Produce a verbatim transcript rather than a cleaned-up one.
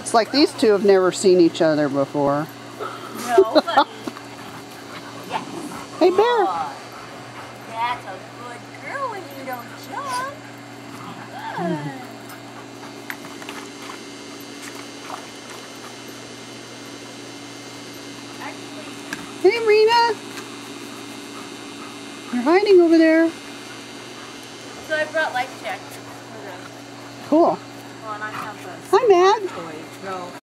It's like these two have never seen each other before. No, buddy. Yes. Hey, Bear. Oh, that's a good girl when you don't jump. Good. Hey, Rena. You're hiding over there. So I brought life check for them. Cool. Well, and I have the Hi, Matt. toys. So